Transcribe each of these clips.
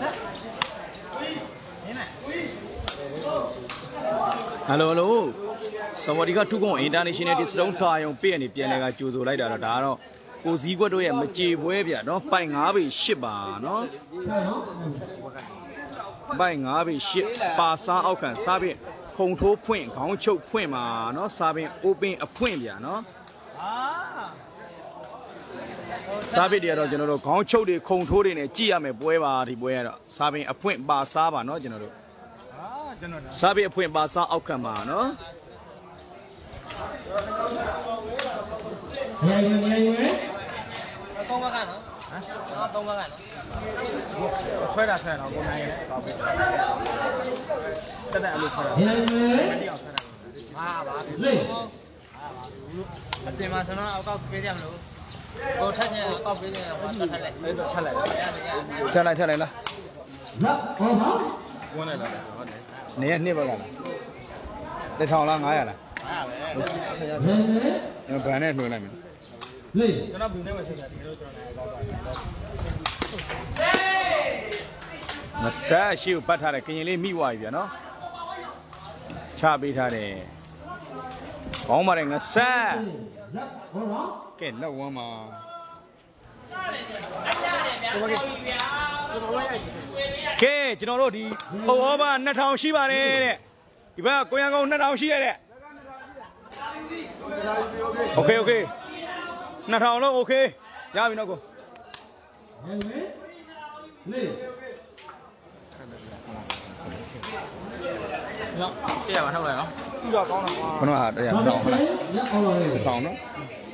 Hello. Somebody got to go international. It's don't tie on penny, piano, choose like that. Cause you go to a machi wave, no buying Avi Shiba, no buying Avi ship, Passa Okan, Sabi, control point, control point, no Sabi, open a point, no Sabi, the other general, control the controlling a Giame Bueva, the Buera, Sabi, a point bar Saba, no general. Sabi, a point bar Sa Okama, no. Không bao nó, không bao nó. Chơi là chơi nó con này, cái này lục rồi. Tiền mà nó có cái gì luôn. Cô thấy nhá, có cái gì không? Thay lại là. Nè bao giờ? Để thòng là ngay à? Nhưng mà này nuôi này mình. Mà sao chịu bắt thà cái này mi hoài vậy nó? Cha bị thà này. Có mà này sao? Cái nó quá mà. Cái chỉ nó rồi đi. Ô ba nát thòng xí ba này. Cái ba cô yang con nát thòng xí này. Ok. Nát thòng nó ok. Ra bên nó cô. Cái nào thâu này không? Con nó à đây à thòng này. Thòng nó.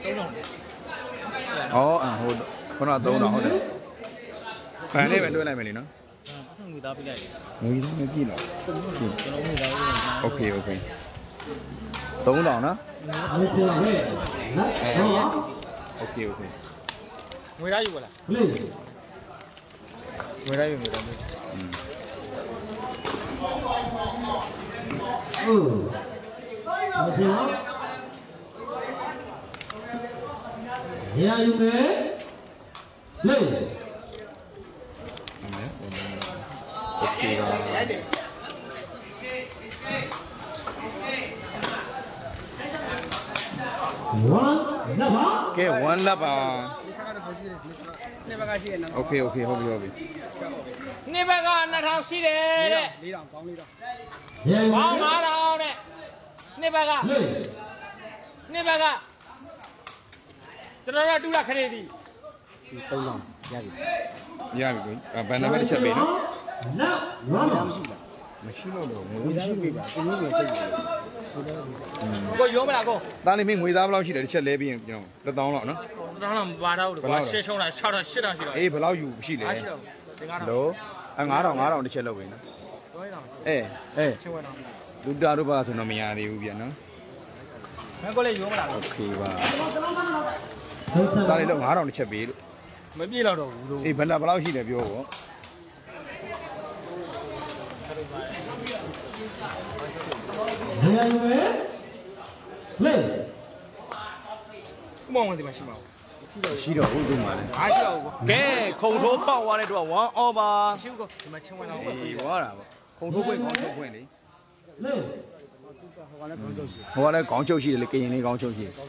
Hồi con nó tấu nó hồi đấy. Cái này bên đuôi này mày nó. Người ta bị gì nó? Ok. Tấu nó nó. Ok. Người ta dùng là. Người ta dùng. Nhà dùng đấy. Lên. Ok rồi. Okay, one lapa. Ok, hobi. Nè bác con là thao xí đấy. Lý đồng. Bóng má đâu đấy. Nè bác à. Cho nó ra đu ra khởi đi. Tâu lòng, ra bị coi. Bạn nào biết chợ bể nó? Mà xí nó đâu, ngồi xí bị bà, cái nước này chơi. Cô vô mà cô. Ta này mình ngồi ra bao nhiêu để chợ lễ biển, nhung, nó tao lọ nó. Nó làm ba đâu được, ba xe xong lại sao là xe đang xí rồi. Ê, phải lao dù xí lễ. Đó, ngã đầu để chợ lâu vậy nó. Ê. Lúc đó ba số nó mình ăn đi uống nó. Mấy cô lấy vô mà ok ba. Ta này đâu ngã đầu để chợ bể. Mấy biết đâu đâu. Ê, bạn nào bao nhiêu để biểu hả? Lên. Mong gì mà xí màu. Xí đâu cũng đúng mà này. Xí đâu. Cái không thố bao qua đây đồ quá ô ba. Xí cô, mà chung quanh nó. Quá là không thố quên đi. Lên. Hoa đây Quảng Châu gì là cái gì này Quảng Châu gì?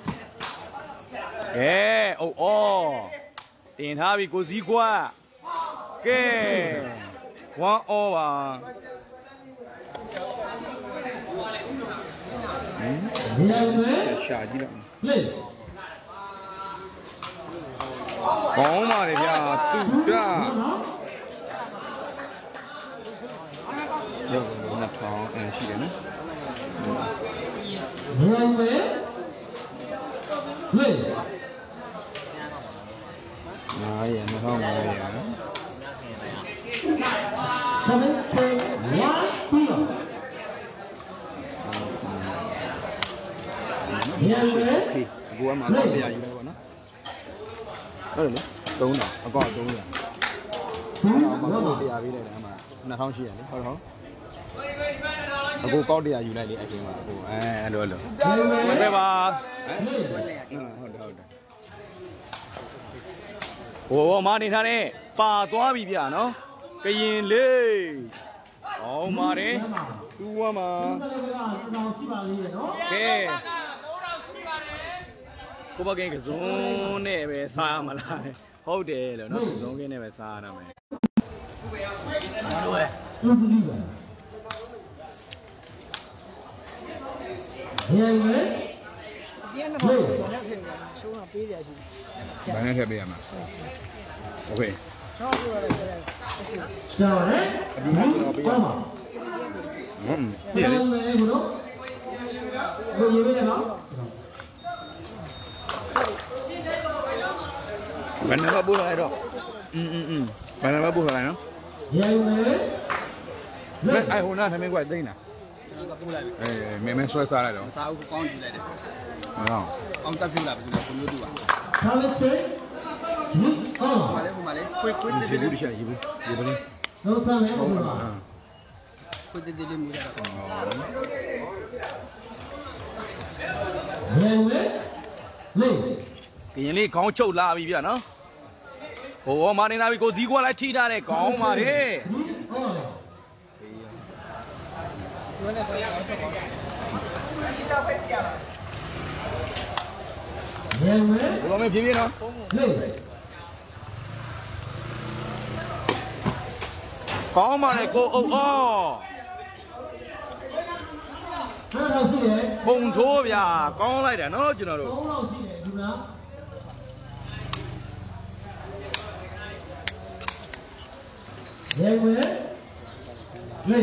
Ê, tiền tháp bị cô gì quá? Cái quá ô à. Xả gì đó. Có mà này kìa, tụt ra. Đâu, nó tháo, xí đấy. Lên. Này, nó không này à. Khi gua mà có bây giờ gì đâu nó. Đó là đúng rồi, có đúng rồi. Mà có bây giờ đi đây mà nó không chỉ là thôi. Aku kau diaอยู่ไหนดิไอ้มากูดูมันไปบ่โอ้มานี่ท่านี่ป่าသွားပြီဗျာเนาะကရင်လေးအောင်ပါတယ်တူဝမ်းပါကဲကိုဘကင်းကစုံနဲ့ပဲစားရမလားဟုတ်တယ်လို့နော်ကစုံကင်းနဲ့ပဲစားရတာမယ်ဘာနဲ့ထည့်ပေးရမှာโอเคကျော်တယ်အဒီကတော့ပေးရမှာပြည့်လေဘယ်လိုရေးပေးလဲနော်ဘယ်နဲ့ပို့လိုက်တော့ဘယ်နဲ့ပို့လိုက်နော်ရိုင်းမယ်အဲ့ဟိုနာသမင်းကွာသိနေတာပို့လိုက်မင်းဆွဲစားလိုက်တော့စားဦးကောင်းကြည့်လိုက်တယ်ဟုတ်အောင်တက်ပြလာပြီကိုမျိုးတူပါဟာလေဟုတ်ပါလေခွေးတေးလေးရှာရေးဘူးရေးပါလေလုံးစားမယ်ဟုတ်ပါခွေးတေးလေးမူရတော့ကရင်လေးခေါင်းချုပ်လာပြီဗျနော်ဟိုမာနေလာပြီကိုဇီးကွာလိုက်ထိထားတဲ့ခေါင်းပါလေဘယ်လိုမှဖြည်းဖြည်းနော်ကောင်းပါလေကိုအုပ်အောပုံထိုးဗျာကောင်းလိုက်တယ်နော်ကျွန်တော်တို့ရေဝဲရေ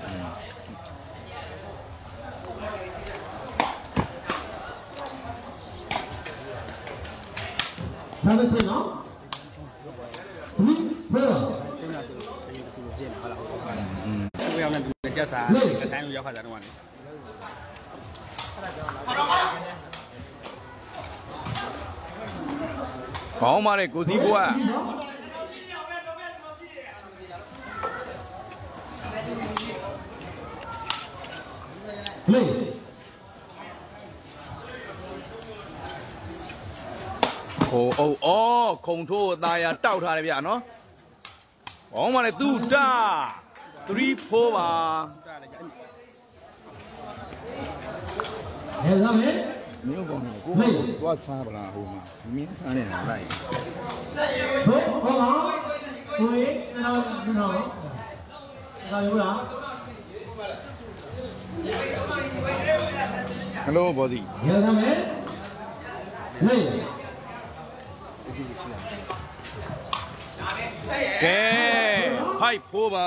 ဆမ်းနေနော်ဘယ်ဆင်းလာသူကျင်းလာဟုတ်လားသူရောက်နေကြစားတဲ့တိုင်းကိုရောက်ခါကြတော့ကနေကောင်းပါလေကိုစီကွာလေဟိုအော်ခုံထိုးအသားရတောက်ထားတယ်ဗျာနော်ကောင်းပါလေသူတာ3 4ပါဟဲ့လာမေမျိုးကောင်းတယ်ကိုသွားစားပလားဟိုမှာမင်းစားနေတာလိုက်ဟုတ်ပါကိုယ်နော်ဒါရိုးလားဟယ်လိုဘောဒီရလာမေဟေးကဲဟိုက်ဖိုးပါ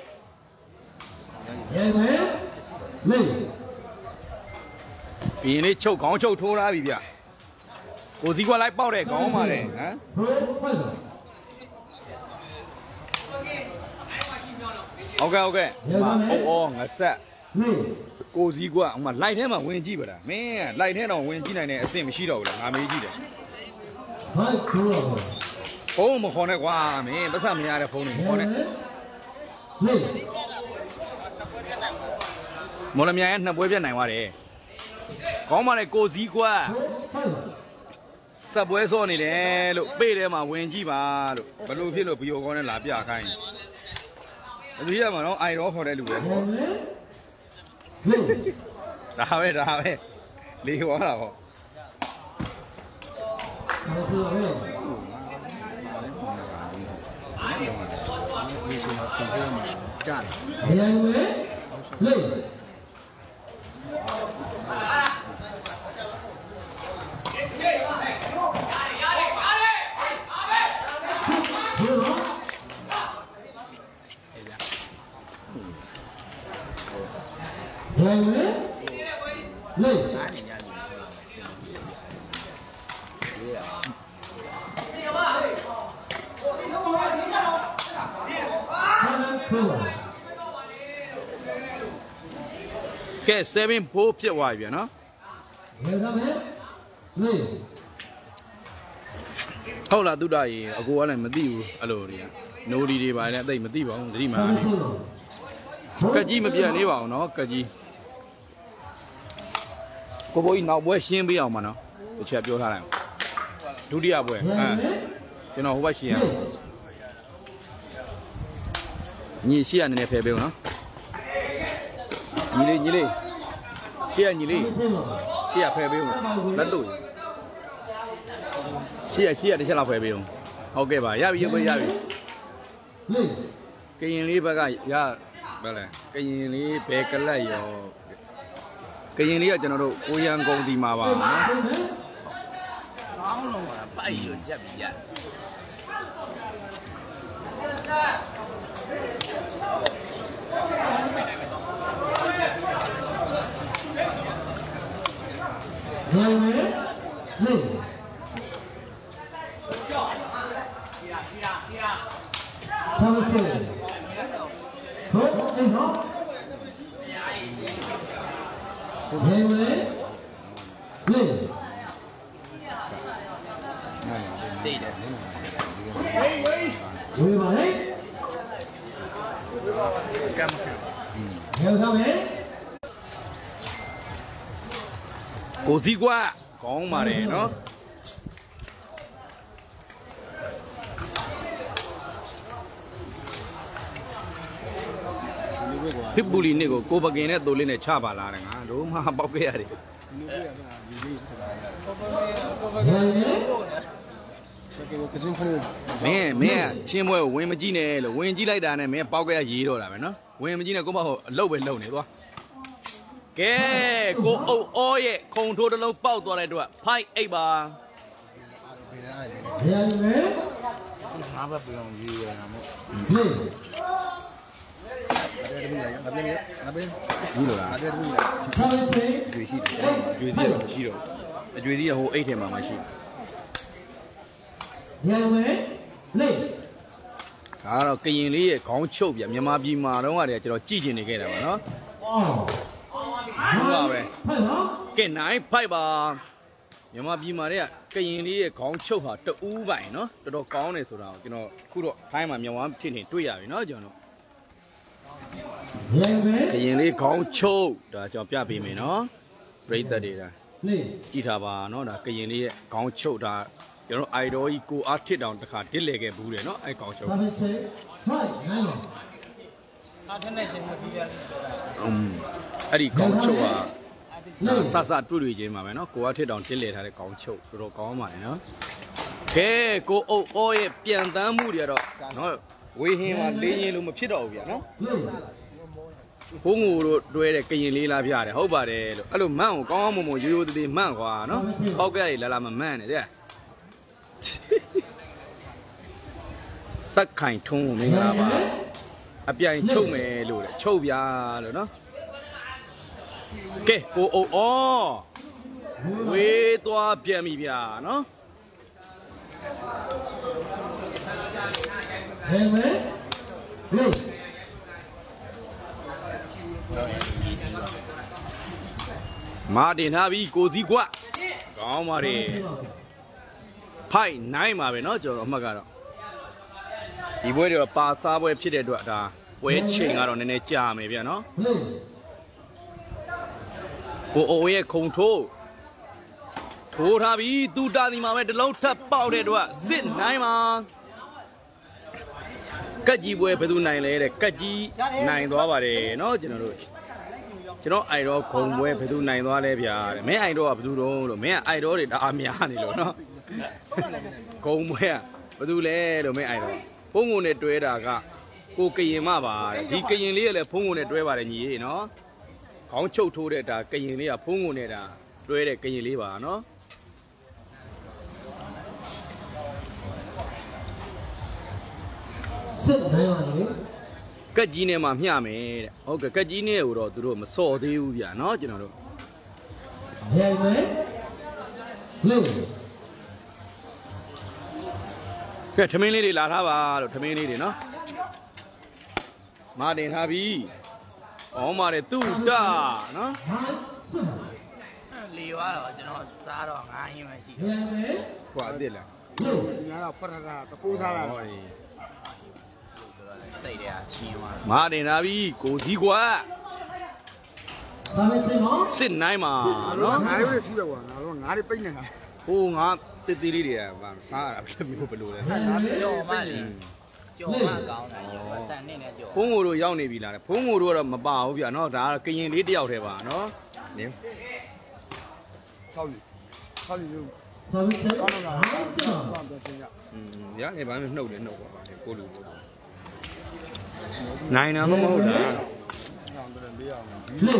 ရေမေမေပြင်းလေးချုပ်ခေါင်းချုပ်ထိုးထားပြီဗျကိုစီကွာလိုက်ပေါက်တဲ့ခေါင်းပါလေဟမ်ဟုတ်ကဲ့အော်ငါဆက်ကိုစီကွာဟိုမှာလိုက်ထဲမှာဝင်ကြည့်ပါလားမင်းကလိုက်ထဲတော့ဝင်ကြည့်နိုင်တဲ့အဆင့်မရှိတော့ဘူးလားငါမေးကြည့်တယ်ဟိုက်ခိုးတော့ဖုန်းမခေါ်နဲ့ကွာမင်းပတ်စံမရတဲ့ဖုန်းတွေမခေါ်နဲ့မော်လမြိုင်ကနှစ်ပွဲပြတ်နိုင်သွားတယ်ကောင်းပါလေကိုစီကွာစက်ပွဲစောနေတယ်လို့ပေးထဲမှာဝင်ကြည့်ပါလို့ဘလို့ဖြစ်လို့ဗီဒီယိုကောနဲ့လာပြခိုင်းအလူရမှာနော်အိုင်ရောခေါ်တဲ့လူပဲဒါပဲလေးဟောတာပေါ့ဒီစမှာပြန်ပြန်ကြားတယ်ရေဝဲလေကဲ7ပိုးဖြစ်သွားပြီနော်ဟုတ်လားတုဒ္ဒရေအကိုကလည်းမသိဘူးအဲ့လိုတွေကနိုဒီတွေပါလည်းအသိမသိပါဘူးသတိမအားဘူးကကြီးမပြတ်လေးပါအောင်နော်ကကြီးကိုဘိုးကြီးနောက်ပွဲရှင်းပေးအောင်မနော်တစ်ချက်ပြောထားလိုက်ဒုတိယပွဲကျွန်တော်ဟိုဘက်ရှင်းရညီရှေ့ကနေဖယ်ပေးဦးနော်ညီလေးရှေ့ကညီလေးရှေ့ကဖယ်ပေးဦးလက်လို့ရှေ့ကတစ်ချက်လောက်ဖယ်ပေးဦးဟုတ်ကဲ့ပါရပြီရပြီကရင်လေးဘက်ကရဘာလဲကရင်လေးဘယ်ကလတ်ရောကရင်လေးကကျွန်တော်တို့ကိုရန်ကုန်ဒီမှာပါနော်ကောင်းလုံးပါပိုက်ရရက်ပြီရကိုစီကွာကောင်းပါတယ်နော်ဖိပူလီနေ့ကိုပကင်နဲ့တိုးလေးနဲ့ချပါလာတယ်ငါတို့မှပေါက်ခဲ့ရတယ်မင်းချင်းပွဲကိုဝင်မကြည့်နဲ့လို့ဝင်ကြည့်လိုက်တာနဲ့မင်းပေါက်ခဲ့ရရေးတော့တာပဲနော်ဝင်မကြည့်နဲ့ကိုမဟုတ်အလုပ်ပဲလုပ်နေသွားကဲကိုအုပ်အောရဲ့ခုံထိုးတစ်လုံးပေါက်သွားတဲ့အတွက်ဖိုက်အိတ်ပါငါပဲပြောင်းရေးရတာမို့ဘူးလားအကျွေးရှိတယ်အကျွေးသေးတော့မရှိတော့အကျွေးသေးကဟိုအိတ်ထဲမှာမရှိညံမယ်လေဒါတော့ကရင်လေးရဲ့ခေါင်းချုပ်ပြမြန်မာပြည်မှာတော့ကတည်းကကျွန်တော်ကြည့်ကျင်နေခဲ့တာပါနော်ဟုတ်ပါပဲကဲနိုင်ဖိုက်ပါမြန်မာပြည်မှာတည်းကရင်လေးရဲ့ခေါင်းချုပ်ဟာတူးပိုင်နော်တော်တော်ကောင်းတယ်ဆိုတာကိုကျွန်တော်ခုတော့ထိုင်းမှာမြန်မာထင်တွေ့ရပြီနော်ကျွန်တော်ကရင်လေးခေါင်းချုပ်ဒါကျွန်တော်ပြပေးမယ်နော်ပရိသတ်တွေကကြည့်ထားပါနော်ဒါကရင်လေးရဲ့ခေါင်းချုပ်ဒါကျွန်တော်အိုင်ဒေါ်ကြီးကိုအားထစ်တောင်တစ်ခါတစ်လေခဲ့ဘူးတယ်နော်အဲ့ခေါင်းချုပ်အဲ့ဒီခေါင်းချုပ်ဟာဆတွေ့ချင်းပါပဲနော်ကိုအားထစ်တောင်တစ်လေထားတဲ့ခေါင်းချုပ်တော်တော်ကောင်းပါတယ်နော်ကဲကိုအုပ်အောရဲ့ပြန်တမ်းမှုတွေကတော့နော်ဝေဟင်းမှာလေးရင်လို့မဖြစ်တော့ဘူးဗျာနော်ဘုံငိုတို့တွဲတဲ့ကရင်လေးလားပြတယ်ဟုတ်ပါတယ်လို့အဲ့လိုမန့်ကိုကောင်းကောင်းမွန်ရိုးသေးမန့်ကွာနော်ပေါက်ကလေးလာမမန့်နဲ့တဲ့တက်ခိုင်ထုံးမင်္ဂလာပါအပြိုင်ချုပ်မယ်လို့လေချုပ်ပြလို့နော်ကဲကိုအုပ်အောဝေးသွားပြန်ပြီဗျာနော်ဟဲ့မဲလို့မာတင်ထားပြီကိုစီကွကောင်းပါလေဖိုက်နိုင်ပါပဲเนาะကျွန်တော်အမှတ်ကတော့ဒီပွဲတွေပါစားပွဲဖြစ်တဲ့အတွက်ဒါပွဲချိန်ကတော့နည်းနည်းကြာမယ်ဗျာเนาะကိုအိုရဲ့ခုံထိုးထားပြီသူတာဒီမှာပဲတလုံးထပ်ပေါက်တဲ့အတွက်စစ်နိုင်ပါကက်ကြီးပွဲဘယ်သူနိုင်လဲတဲ့ကက်ကြီးနိုင်သွားပါတယ်เนาะကျွန်တော်အိုင်ဒေါ်ခုံပွဲဘယ်သူနိုင်သွားလဲဗျာတဲ့မင်းအိုင်ဒေါ်ကဘယ်သူတုံးလို့မင်းကအိုင်ဒေါ်တွေတအားများနေလို့เนาะခုံပွဲကဘယ်သူလဲလို့မင်းအိုင်ဒေါ်ဖုံးကုန်နဲ့တွဲတာကကိုကရင်မပါတဲ့ဒီကရင်လေးကလည်းဖုံးကုန်နဲ့တွဲပါတယ်ညီရေเนาะခေါင်းချုပ်ထိုးတဲ့ဒါကရင်လေးကဖုံးကုန်နဲ့ဒါတွဲတဲ့ကရင်လေးပါเนาะစစ်နိုင်ပါလေကက်ကြီးနဲ့မှမျှမယ်တဲ့ဟုတ်ကဲ့ကက်ကြီးနဲ့ကိုတော့သူတို့မစော်သေးဘူးဗျာเนาะကျွန်တော်တို့ရိုက်မယ်လို့ကဲထမင်းလေးတွေလာထားပါလို့ထမင်းလေးတွေเนาะမာတင်ထားပြီဩမာတယ်သူ့တာเนาะလီဝါတော့ကျွန်တော်စားတော့ငါးဟင်းပဲရှိတယ်ကွာအစ်စ်လားငါတော့ဖတ်တာတပိုးစားတာစိတ်တွေကချီသွားမာတင်လာပြီကိုစီကွာစစ်နိုင်မှာနော်ငါတို့စီးပဲကွာငါတို့ငါးတွေပိတ်နေတာဟိုငါတေးသေးလေးတွေကဗာစားရတာပြမျိုးဘလို့လဲငါပြောမှလေကျော်မကောင်းတယ်ဆန်နေနဲ့ကျော်ဖုံးကိုတို့ရောက်နေပြီလားဖုံးကိုတို့ကတော့မပါဘူးဗျာနော်ဒါကကရင်လေးတယောက်တည်းပါနော်နင်း 6လူ6လူ好，谁？好， ရနေပါမယ်နှုတ်တယ်နှုတ်ပါကိုလူကိုနိုင်တာမဟုတ်လား六，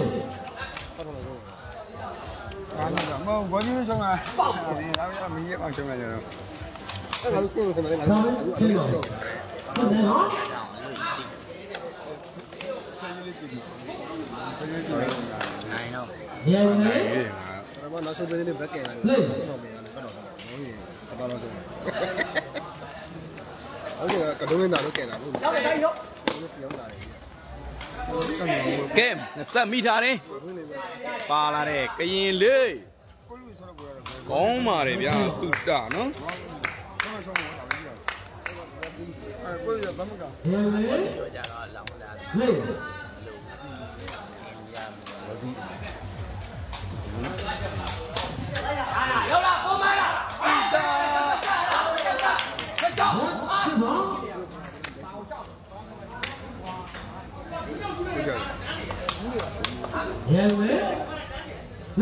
မဟုတ်ဘာကြီးဆုံးอ่ะဒါမင်းရအောင်ဆုံးရတယ်အဲ့ဒါကိုကိုယ်ကလည်း咱们这个，现在好， နိုင်တော့两位， ဘာနောက်ဆုံးပေးနေဘက်ကဲလာတယ်六， တော့မင်းလည်းဆက်တော့ဟုတ်ရင်တော်တော်ဆုံးဟုတ်ကဲ့ကတော့င်းတာတော့ကဲလာလို့ရောက်ကတိုင်းရောပြောင်းလာတယ်ကဲစက်မိထားတယ်ပါလာတဲ့ကရင်လေးကောင်းပါတယ်ဗျာတုတနော်ကိုယ်ရဘာမှမက两位， ကျော်ကြတော့လောင်းလာ六， 两位，六，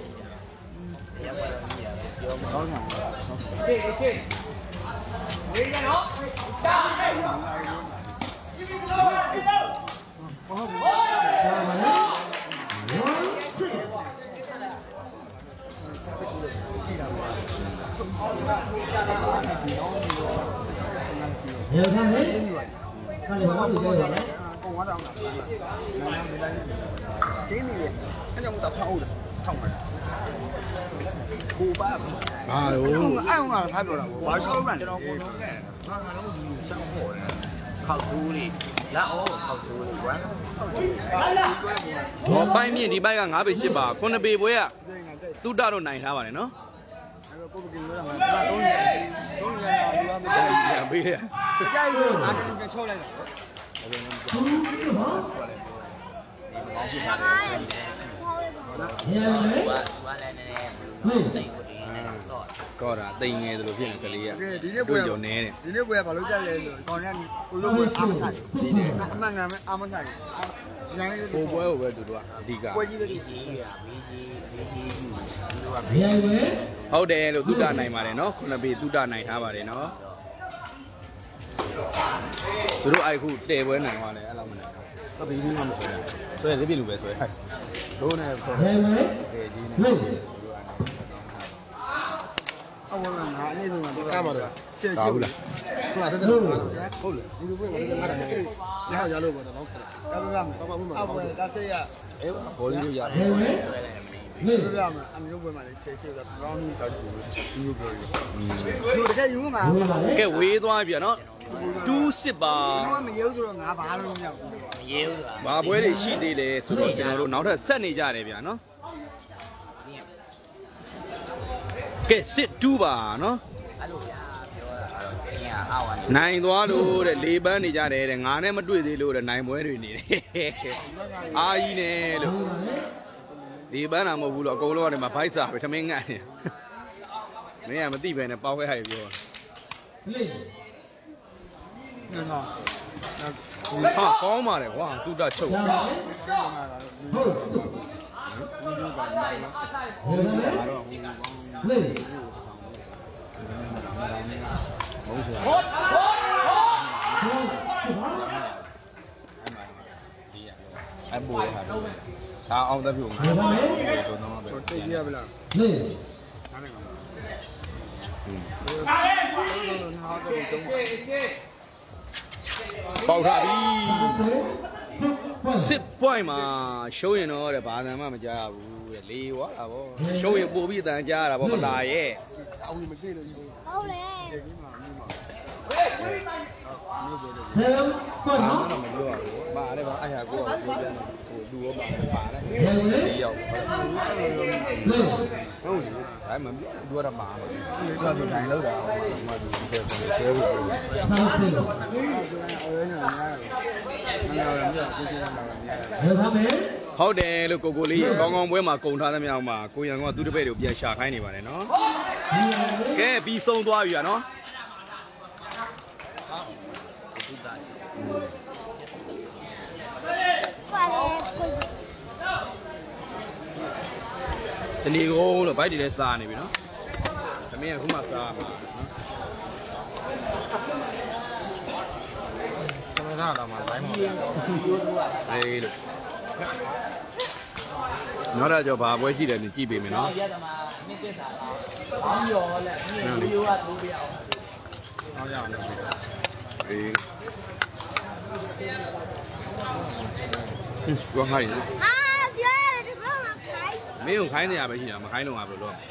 两三位，看你往里边有没？ ပုံသွားတော့ကျင်းနေတယ်အဲ့ကြောင့်တော့ထောက်တယ်ထောက်မှာကိုပါအာယိုအဲ့အောင်ကထားပြောတာဘာရှောင်းမှန်းကျွန်တော်ကိုလုံးခဲ့ငါကတော့ဒီရှောင်းဖို့တယ်ခောက်ထိုးလေးလက်အောခောက်ထိုးလေးကွာဟောပိုင်းမြင့်ဒီဘက်က9ပေ10ပါ9ပေပွဲကတုတတော့နိုင်ထားပါတယ်နော်အဲ့တော့ကိုပကင်းလို့ငါ3ရက်ဒီမှာမကြိုက်ပြန်ပေးရဘူးကြိုက်ဆိုငါတည်းကချောလိုက်တာ两位， ကွာလည်းနည်းနည်းစိတ်ကိုဒီနဲ့ဆော့ကောတာတိမ်ငယ်သလိုဖြစ်နေကလေးကဒီနေ့ပွဲရုံနေတယ်ဒီနေ့ပွဲကဘာလို့ကြိုက်လဲဆိုခေါင်းထဲကိုလုံးပွဲအားမဆိုင်ဒီနေ့အမှန်ကမ်းအားမဆိုင်ဒီနေ့ဟိုပွဲကိုပဲသူတို့ကအဓိကပွဲကြီးလေးကြီးရဘီကြီးဒီလိုက两位， ဟုတ်တယ်လို့တုတနိုင်ပါတယ်နော်9ပေတုတနိုင်ထားပါတယ်နော်သူတို့အဲ့ခုတဲပွဲနိုင်သွားတယ်အဲ့လိုမနိုင်တော့ဘီးကြီးမှမဆိုဘူးဆိုရင်လေးပြလူပဲဆိုရင်တို့နဲ့ဆို两位， တဲကြီးနဲ့六， အဝမ်းငါအဲ့ဒီမှာကမှာတော့ဆယ်ဒါရှိဘူးလားဟုတ်လားတဲ့ဟုတ်လေဒီလိုပွဲကငါလည်းအဲ့ဒီကြားရလို့ပေါ့တော့ကပ်ရမယ်ပပမှုမှာအဝမ်းဒါဆေးရအဲဘောကြီးလို့ရ两位， ဒီ六， လိုရမယ်အမျိုးပွဲမှာလည်းဆယ်ရှိကဘရောင်းတောက်ချူဒီလိုပြောရဒီတကယ်ယူမှာ五来， ကဲဝေးသွားပြီနော်2စစ်ပါဘာမရုပ်ဆိုတော့ငါဘာလို့မရဘူးမရေဘူးလားဘာပွဲတွေရှိသေးလဲဆိုတော့ကျွန်တော်တို့နောက်ထပ်ဆက်နေကြတယ်ဗျာနော်ကဲစစ်2ပါနော်အဲ့လိုဗျာပြောတာတော့ကျင်းရအောက်ကနေနိုင်သွားလို့တဲ့၄ပန်းနေကြတယ်တဲ့ငါနဲ့မတွေ့သေးလို့တဲ့နိုင်ပွဲတွေနေတယ်အာကြီးနဲ့လို့၄ပန်းတာမဟုတ်ဘူးလို့အကုန်လုံးကဒီမှာဘိုက်စာပဲထမင်းငတ်နေမင်းကမသိပဲနဲ့ပေါက်ခဲ့ဟဲ့ပြော六， နော်ဟာကောင်းပါတယ်ကွာတုတချုပ်两位，后，六， အဲ့ဘူရဟာဒါအောင်တဲ့ပြုံငါ两位， တို့တော့ပဲတိတ်ရပါလား六， ပေါက်ထားပြီ八， စစ် point မှာရှုံးရင်တော့တဲ့ဘာသာမှမကြားဘူးတဲ့လေဝါတာဗောရှုံးရင်ပို့ပြီးအတန်ကြားရတာဗောမလာရဲ့အဝီမသိလို့ဟုတ်လေဒီမှာမိမှာ两八ဘာ毛， မှမပြောရဘူးပါတယ်ဗောအဲ့ဟာကိုကပြောပြန်ဟိုလူရောပါတယ်两位， ဒီရောက်六， ဟုတ်တယ်ဒါမှမပြောတော့မှာလို့ဒီကဒီတိုင်းလောက်တာဟိုမှာဒီကဲဆွဲဖို့三十， အဝဲညာများတယ်မလာဘူးကိုလာတယ်两他们， ဟုတ်တယ်လို့ကိုကိုလေးကောင်းကောင်းပွဲမှာကုံထားသမျှမှာကိုရန်ကသူ့တပည့်တွေကိုပြန်ရှာခိုင်းနေပါတယ်နော်ကဲပြီးဆုံးသွားပြီဗျာနော်တဏီကုန်းလို့ဘိုက်တွေလည်းစားနေပြီနော်သမီးကခုမှစားမှာနော်သမီးကတော့မှတိုင်းမှာအေးလို့နောက်တော့ကြောဘာပွဲရှိတယ်ကြည့်ပေးမယ်နော်ရက်သမားမြင့်တက်တာတော့ပြီးရောလက်ဒီလိုကတိုးပြအောင်နောက်ရအောင်အေးဘာခိုင်းလဲမင်းကိုခိုင်းနေရပဲရှိတာမခိုင်းတော့ငါဘယ်လိုလုပ်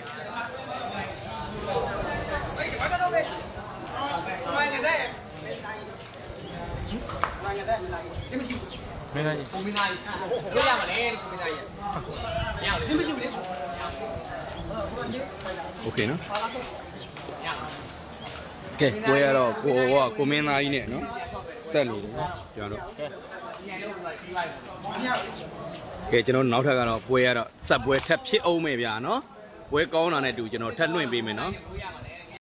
မင်းနိုင်ကိုမင်းနိုင်ရရမလဲကိုမင်းနိုင်ရရလေမရှိဘူးလေโอเคနော်ကဲကိုရတော့ကိုမင်းသားကြီးနဲ့နော်ဆက်နေတယ်ကျွန်တော်ကဲကျွန်တော်နောက်ထပ်ကတော့ပွဲရတော့ဆက်ပွဲထပ်ဖြစ်အောင်မယ်ဗျာနော်ပွဲကောင်းတာနဲ့တူကျွန်တော်ထပ်လွှင့်ပေးမယ်နော်